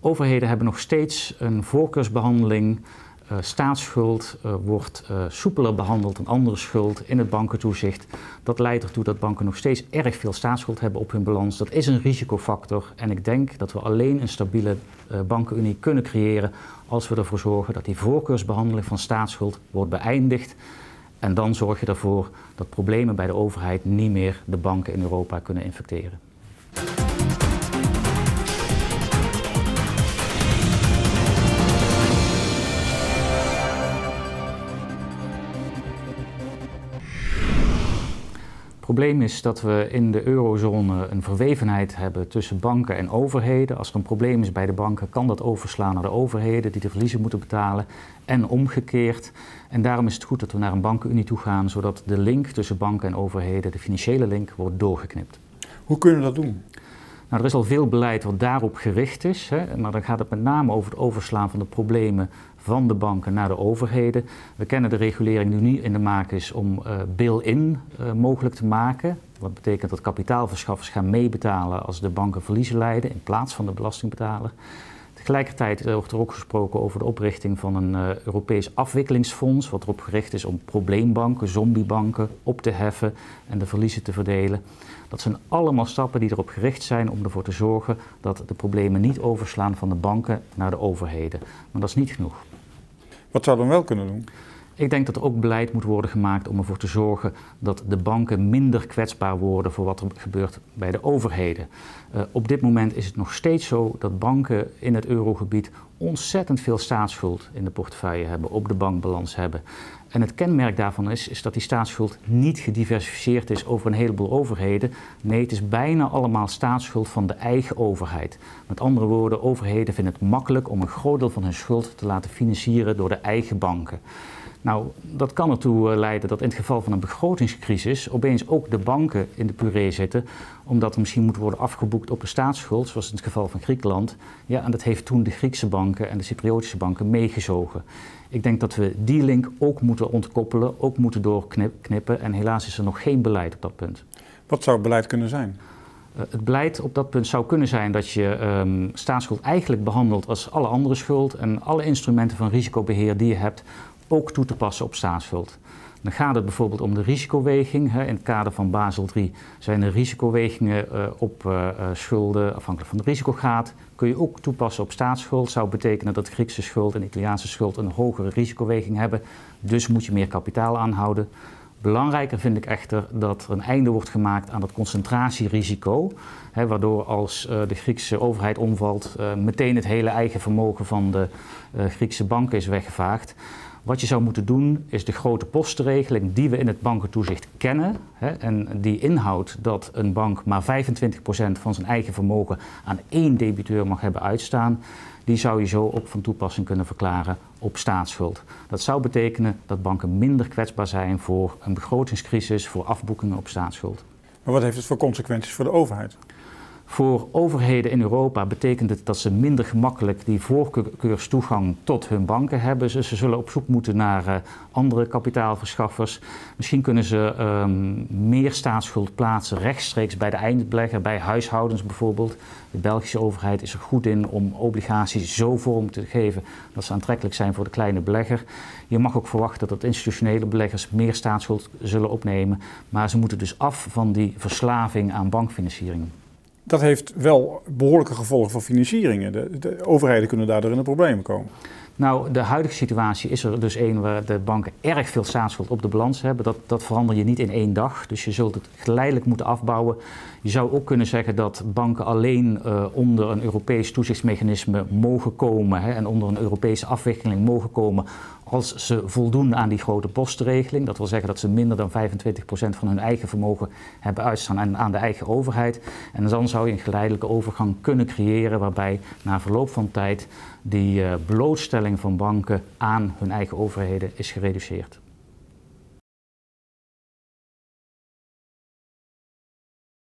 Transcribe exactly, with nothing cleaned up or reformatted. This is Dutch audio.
Overheden hebben nog steeds een voorkeursbehandeling. Uh, staatsschuld uh, wordt uh, soepeler behandeld dan andere schuld in het bankentoezicht. Dat leidt ertoe dat banken nog steeds erg veel staatsschuld hebben op hun balans. Dat is een risicofactor en ik denk dat we alleen een stabiele uh, bankenunie kunnen creëren als we ervoor zorgen dat die voorkeursbehandeling van staatsschuld wordt beëindigd. En dan zorg je ervoor dat problemen bij de overheid niet meer de banken in Europa kunnen infecteren. Het probleem is dat we in de eurozone een verwevenheid hebben tussen banken en overheden. Als er een probleem is bij de banken, kan dat overslaan naar de overheden die de verliezen moeten betalen en omgekeerd. En daarom is het goed dat we naar een bankenunie toe gaan, zodat de link tussen banken en overheden, de financiële link, wordt doorgeknipt. Hoe kunnen we dat doen? Nou, er is al veel beleid wat daarop gericht is, hè, maar dan gaat het met name over het overslaan van de problemen van de banken naar de overheden. We kennen de regulering die nu in de maak is om uh, bail-in uh, mogelijk te maken. Wat betekent dat kapitaalverschaffers gaan meebetalen als de banken verliezen lijden in plaats van de belastingbetaler. Tegelijkertijd wordt er ook gesproken over de oprichting van een uh, Europees afwikkelingsfonds, wat erop gericht is om probleembanken, zombiebanken op te heffen en de verliezen te verdelen. Dat zijn allemaal stappen die erop gericht zijn om ervoor te zorgen dat de problemen niet overslaan van de banken naar de overheden. Maar dat is niet genoeg. Wat zou dan wel kunnen doen? Ik denk dat er ook beleid moet worden gemaakt om ervoor te zorgen dat de banken minder kwetsbaar worden voor wat er gebeurt bij de overheden. Uh, op dit moment is het nog steeds zo dat banken in het eurogebied ontzettend veel staatsschuld in de portefeuille hebben, op de bankbalans hebben. En het kenmerk daarvan is, is dat die staatsschuld niet gediversifieerd is over een heleboel overheden. Nee, het is bijna allemaal staatsschuld van de eigen overheid. Met andere woorden, overheden vinden het makkelijk om een groot deel van hun schuld te laten financieren door de eigen banken. Nou, dat kan ertoe leiden dat in het geval van een begrotingscrisis opeens ook de banken in de puree zitten, omdat er misschien moet worden afgeboekt op een staatsschuld, zoals in het geval van Griekenland. Ja, en dat heeft toen de Griekse banken en de Cypriotische banken meegezogen. Ik denk dat we die link ook moeten ontkoppelen, ook moeten doorknippen en helaas is er nog geen beleid op dat punt. Wat zou het beleid kunnen zijn? Uh, het beleid op dat punt zou kunnen zijn dat je um, staatsschuld eigenlijk behandelt als alle andere schuld en alle instrumenten van risicobeheer die je hebt ook toe te passen op staatsschuld. Dan gaat het bijvoorbeeld om de risicoweging. In het kader van Basel drie zijn er risicowegingen op schulden afhankelijk van de risicograad. Kun je ook toepassen op staatsschuld. Zou betekenen dat de Griekse schuld en de Italiaanse schuld een hogere risicoweging hebben. Dus moet je meer kapitaal aanhouden. Belangrijker vind ik echter dat er een einde wordt gemaakt aan dat concentratierisico. Hè, waardoor als uh, de Griekse overheid omvalt, uh, meteen het hele eigen vermogen van de uh, Griekse banken is weggevaagd. Wat je zou moeten doen is de grote postenregeling die we in het bankentoezicht kennen. Hè, en die inhoudt dat een bank maar vijfentwintig procent van zijn eigen vermogen aan één debiteur mag hebben uitstaan. Die zou je zo ook van toepassing kunnen verklaren op staatsschuld. Dat zou betekenen dat banken minder kwetsbaar zijn voor een begrotingscrisis, voor afboekingen op staatsschuld. Maar wat heeft het voor consequenties voor de overheid? Voor overheden in Europa betekent het dat ze minder gemakkelijk die voorkeurstoegang tot hun banken hebben. Dus ze zullen op zoek moeten naar uh, andere kapitaalverschaffers. Misschien kunnen ze um, meer staatsschuld plaatsen rechtstreeks bij de eindbelegger, bij huishoudens bijvoorbeeld. De Belgische overheid is er goed in om obligaties zo vorm te geven dat ze aantrekkelijk zijn voor de kleine belegger. Je mag ook verwachten dat institutionele beleggers meer staatsschuld zullen opnemen. Maar ze moeten dus af van die verslaving aan bankfinanciering. Dat heeft wel behoorlijke gevolgen voor financieringen. De, de overheden kunnen daardoor in de problemen komen. Nou, de huidige situatie is er dus één waar de banken erg veel staatsschuld op de balans hebben. Dat, dat verander je niet in één dag, dus je zult het geleidelijk moeten afbouwen. Je zou ook kunnen zeggen dat banken alleen uh, onder een Europees toezichtsmechanisme mogen komen hè, en onder een Europese afwikkeling mogen komen als ze voldoen aan die grote postenregeling. Dat wil zeggen dat ze minder dan vijfentwintig procent van hun eigen vermogen hebben uitstaan aan, aan de eigen overheid. En dan zou je een geleidelijke overgang kunnen creëren waarbij na verloop van tijd die uh, blootstelling van banken aan hun eigen overheden is gereduceerd.